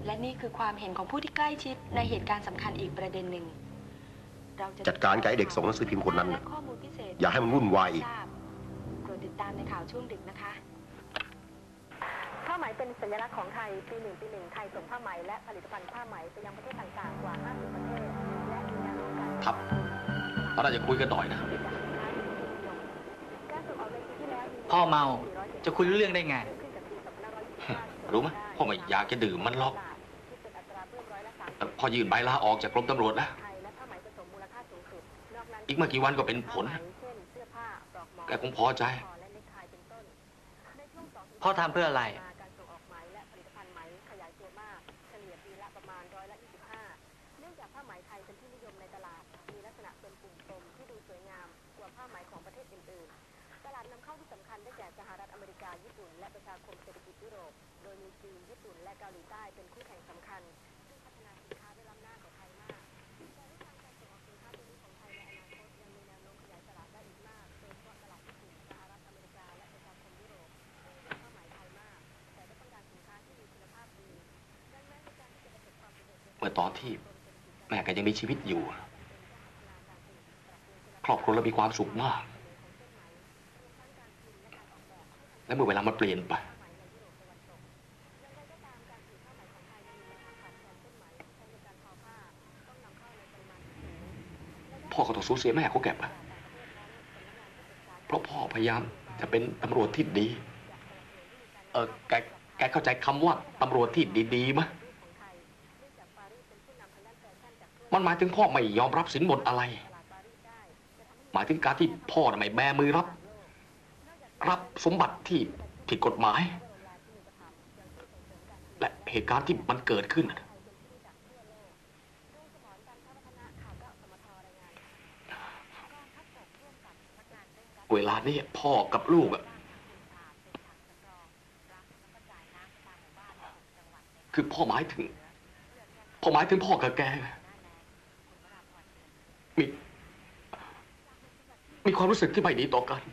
และนี่คือความเห็นของผู้ที่ใกล้ชิดในเหตุการณ์สำคัญอีกประเด็นหนึ่งเราจะจัดการกับไอ้เด็กส่งหนังสือพิมพ์คนนั้นอย่าให้มันวุ่นวายอีกโปรดติดตามในข่าวช่วงดึกนะคะผ้าไหมเป็นสัญลักษณ์ของไทยปีหนึ่งไทยส่งผ้าไหมและผลิตภัณฑ์ผ้าไหมไปยังประเทศต่างๆกว่า50ประเทศและมีแนวโน้มการครับเราน่าจะคุยกันหน่อยนะพ่อเมาจะคุยรู้เรื่องได้ไงรู้ไหมพ่อไม่อยากจะดื่มมันหรอกพ่อยื่นใบลาออกจากกรมตำรวจแล้วอีกไม่กี่วันก็เป็นผลแกคงพอใจพ่อทำเพื่ออะไรเมื่อตอนที่แม่แกยังมีชีวิตอยู่ครอบครัวเรามีความสุขมากและเมื่อเวลามันเปลี่ยนไปพ่อก็ต้องสูญเสียแม่เขาแกไปเพราะพ่อพยายามจะเป็นตำรวจที่ดีแกเข้าใจคำว่าตำรวจที่ดีๆมั้ยมันหมายถึงพ่อไม่ยอมรับสินบนอะไรหมายถึงการที่พ่อไม่แบมือรับสมบัติที่ผิดกฎหมายและเหตุการณ์ที่มันเกิดขึ้นเวลานี้พ่อกับลูกคือพ่อหมายถึงพ่อกับแกมีความรู้สึกที่ไม่ดีต่อกัน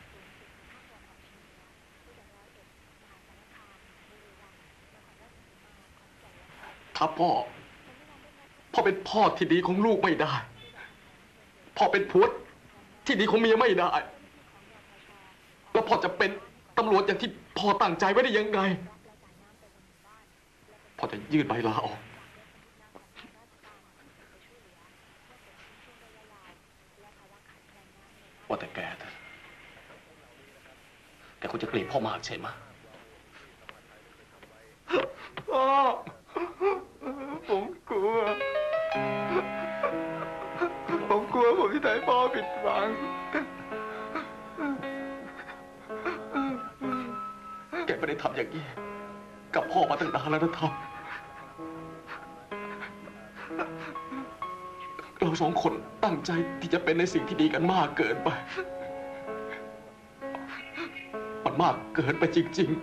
ถ้าพ่อเป็นพ่อที่ดีของลูกไม่ได้พ่อเป็นผัวที่ดีของเมียไม่ได้แล้วพ่อจะเป็นตำรวจอย่างที่พ่อตั้งใจไว้ได้ยังไงพ่อจะยื่นใบลาออกว่าแต่แกคงจะเกลียดพ่อมากใช่ไหมพ่อผมกลัวผมที่ทำให้พ่อผิดหวังแกไม่ได้ทำอย่างนี้กับพ่อมาตั้งนานแล้วนะทอมเราสองคนตั้งใจที่จะเป็นในสิ่งที่ดีกันมากเกินไปมันมากเกินไปจริงๆ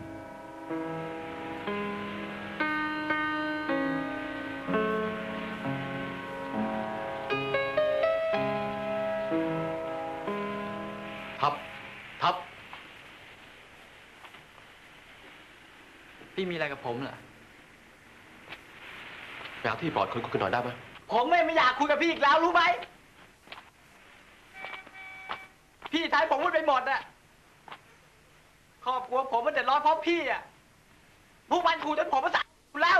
ทับพี่มีอะไรกับผมเหรอไปหาที่ปลอดคนคุยกันหน่อยได้ไหมผมไม่อยากคุยกับพี่อีกแล้วรู้ไหมพี่ทายผมพูดไปหมดอะครอบครัวผมมันเดือดร้อนเพราะพี่อะผู้วันขู่จนผมประสาทแล้ว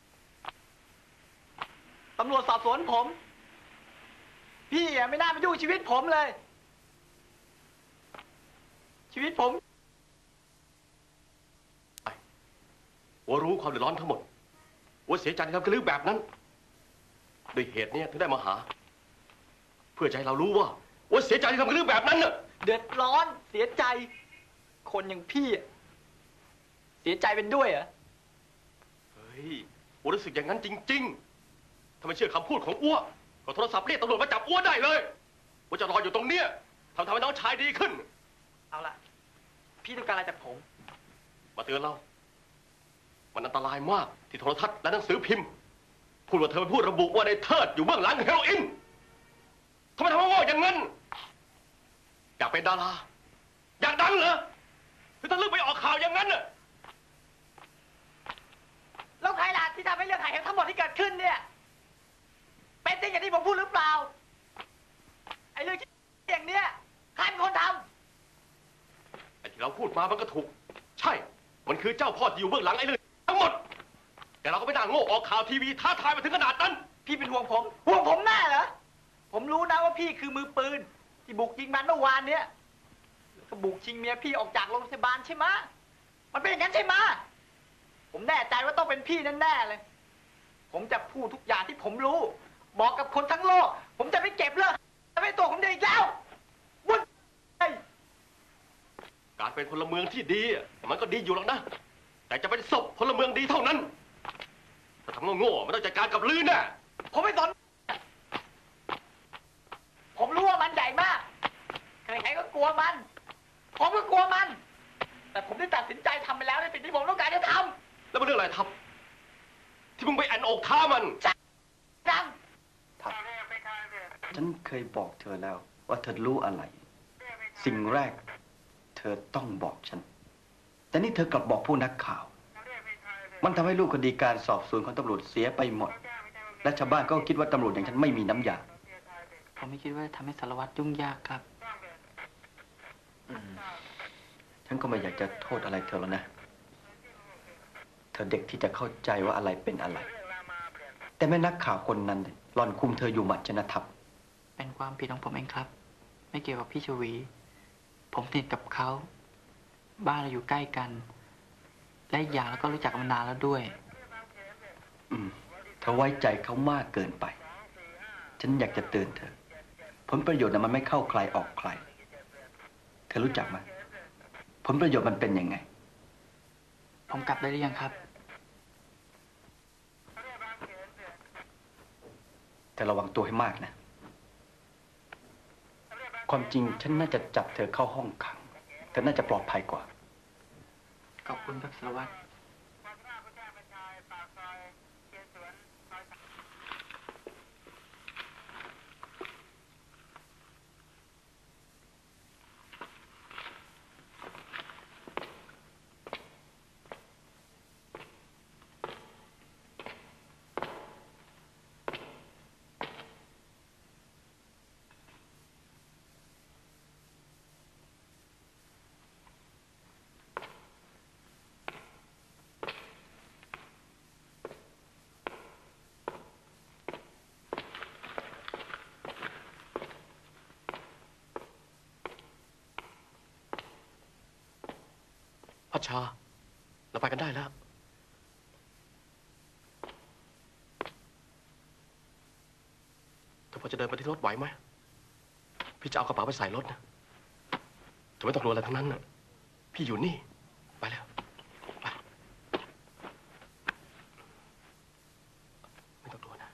ตำรวจสอบสวนผมพี่อะไม่น่ามายุ่งชีวิตผมเลยชีวิตผมว่ารู้ความเดือดร้อนทั้งหมดว่าเสียใจทำกระลือแบบนั้นด้วยเหตุนี้ถึงได้มาหาเพื่อจะให้เรารู้ว่าเสียใจที่ทำกับเรื่องแบบนั้นน่ะเดือดร้อนเสียใจคนอย่างพี่เสียใจเป็นด้วยเหรอเฮ้ยอ้วรู้สึกอย่างนั้นจริงๆถ้าไม่เชื่อคำพูดของอ้วก็โทรศัพท์เรียกตำรวจมาจับอ้วได้เลยว่าจะรออยู่ตรงเนี้ยทำให้น้องชายดีขึ้นเอาล่ะพี่ต้องการอะไรจากผมมาเตือนเรามันอันตรายมากที่โทรทัศน์และหนังสือพิมพ์พูดว่าเธอเป็นผู้ระบุว่าในเทิดอยู่เบื้องหลังเฮโรอีนทำไมทำให้โง่อย่างนั้นอยากเป็นดาราอยากดังเหรอหรือถ้าเลือกไปออกข่าวอย่างนั้นน่ะแล้วใครล่ะที่ทำให้เรื่องทั้งหมดที่เกิดขึ้นเนี่ยเป็นจริงอย่างที่ผมพูดหรือเปล่าไอ้เรื่องอย่างเนี้ยใครเป็นคนทำไอ้ที่เราพูดมามันก็ถูก ใช่ มันคือเจ้าพ่อที่อยู่เบื้องหลังไอ้เรื่องทั้งหมด แต่เราก็ไม่น่าโง่ออกข่าวทีวีท้าทายมาถึงขนาดนั้นพี่เป็นห่วงผมแน่เหรอผมรู้นะว่าพี่คือมือปืนที่บุกยิงมันเมื่อวานเนี้ยแล้วก็บุกชิงเมียพี่ออกจากโรงพยาบาลใช่ไหมมันเป็นอย่างนั้นใช่ไหมผมแน่ใจว่าต้องเป็นพี่แน่ๆเลยผมจะพูดทุกอย่างที่ผมรู้บอกกับคนทั้งโลกผมจะไม่เก็บเรื่องไม่ตัวผมเองอีกแล้ววุ่นการเป็นพลเมืองที่ดีมันก็ดีอยู่หรอกนะ แต่จะเป็นศพพลเมืองดีเท่านั้นถ้าทำโง่ๆมันต้องจัดการกับลือแน่ผมไม่สนผมรู้ว่ามันใหญ่มากใครๆก็กลัวมันผมก็กลัวมันแต่ผมได้ตัดสินใจทำไปแล้วในสิ่งที่ผมต้องการจะทำแล้วมันเรื่องอะไรทับที่มึงไปแอนอกท้ามันดังทับฉันเคยบอกเธอแล้วว่าเธอรู้อะไร สิ่งแรกเธอต้องบอกฉันแต่นี่เธอกลับบอกผู้นักข่าวมันทำให้รูปคดีการสอบสวนของตำรวจเสียไปหมดและชาวบ้านก็คิดว่าตำรวจอย่างฉันไม่มีน้ำยาผมไม่คิดว่าทำให้สารวัตรยุ่งยากครับฉันก็ไม่อยากจะโทษอะไรเธอแล้วนะเธอเด็กที่จะเข้าใจว่าอะไรเป็นอะไรแต่แม่นักข่าวคนนั้นหล่อนคุมเธออยู่หมัดชนะทับเป็นความผิดของผมเองครับไม่เกี่ยวกับพี่ชวีผมสนิทกับเขาบ้านเราอยู่ใกล้กันและอีกอย่างแล้วก็รู้จักกันมานานแล้วด้วยเธอไว้ใจเขามากเกินไปฉันอยากจะเตือนเธอผลประโยชน์มันไม่เข้าใครออกใครเธอรู้จักไหมผลประโยชน์มันเป็นยังไงผมกลับได้หรือยังครับแต่ระวังตัวให้มากนะความจริงฉันน่าจะจับเธอเข้าห้องขังเธอน่าจะปลอดภัยกว่าขอบคุณครับสารวัตรพัชชาเราไปกันได้แล้วเธอพอจะเดินไปที่รถไหวไหมพี่จะเอากระเป๋าไปใส่รถนะเธอไม่ต้องกลัวอะไรทั้งนั้นนะพี่อยู่นี่ไปแล้วไปไม่ต้องกลัวนะ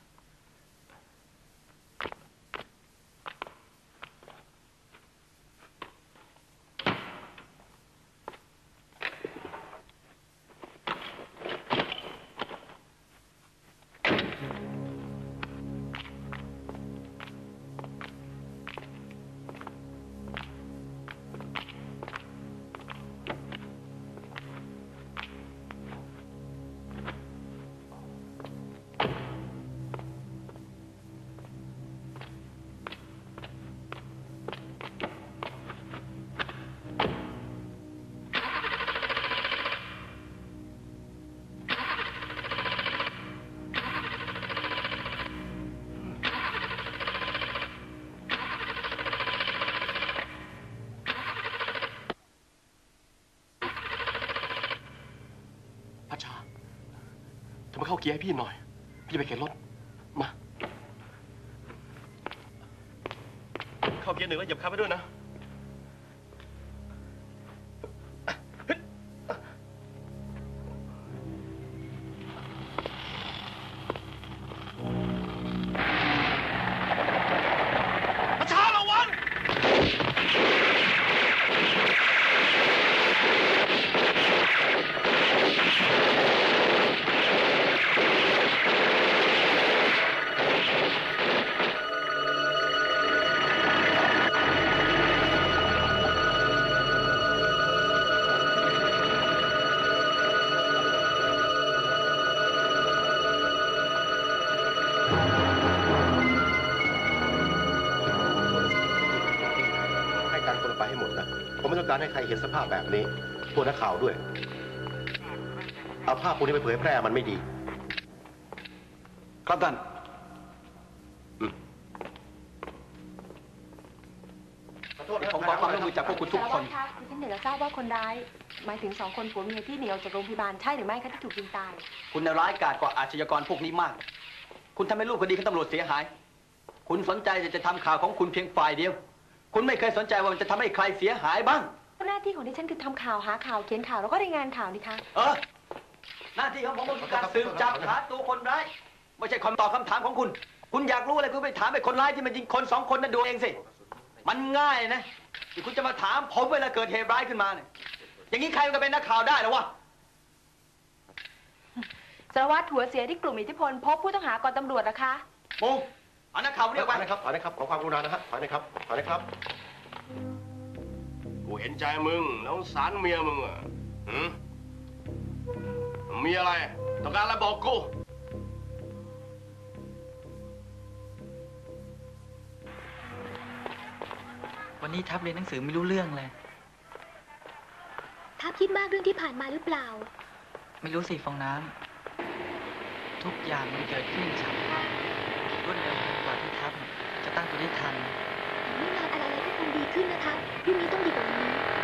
พัชชาจะมาเข้าเกียร์ให้พี่หน่อยพี่จะไปเข็นรถมาเข้าเกียร์หนึ่งแล้วเหยียบคันไปด้วยนะผมไม่ต้องการให้ใครเห็นสภาพแบบนี้พวกนักข่าวด้วย เอาภาพพวกนี้ไปเผยแพร่มันไม่ดีครับท่าน ผมขอความร่วมมือจากพวกคุณทุกคนสารวัตรคะดิฉันอยากจะทราบว่าคนร้ายหมายถึง2 คนผัวเมียที่หนีออกจากโรงพยาบาลใช่หรือไม่คะที่ถูกยิงตายคุณน่ะร้ายกาจกว่าอาชญากรพวกนี้มาก คุณทำให้รูปคดีของตำรวจเสียหาย คุณสนใจแต่จะทำข่าวของคุณเพียงฝ่ายเดียว คุณไม่เคยสนใจว่ามันจะทำให้ใครเสียหายบ้างหน้าที่ของดิฉันคือทำข่าวหาข่าวเขียนข่าวแล้วก็รายงานข่าวนี่คะหน้าที่ของผมคือการสืบจับหาตัวคนร้าย ไม่ใช่คำตอบคำถามของคุณ คุณอยากรู้อะไรคุณไปถามไอ้คนร้ายที่มันยิงคน2 คนนั่นดูเองสิ มันง่ายนะที่คุณจะมาถามผมเวลาเกิดเหตุร้ายขึ้นมาเนี่ย อย่างนี้ใครมันก็เป็นนักข่าวได้หรอวะสารวัตรหัวเสียที่กลุ่มอิทธิพลพบผู้ต้องหาก่อนตำรวจนะคะปูเอานักข่าวเรียกถไปอยนะครับถอยนะครับ ขอความกรุณานะฮะถอยนะครับถอยนะครับกูเห็นใจมึงแล้วสารเมียมึงอ่ะมีอะไร ต้องการอะไรบอกกูวันนี้ทับเรียนหนังสือไม่รู้เรื่องเลยทับคิดมากเรื่องที่ผ่านมาหรือเปล่าไม่รู้สิฟองน้ำทุกอย่างมันเกิดขึ้นฉับพลันรวดเร็วกว่าที่ทับจะตั้งตัวได้ทันไม่นานอะไรๆก็คงดีขึ้นนะคะพรุ่งนี้ต้องดีกว่าวันนี้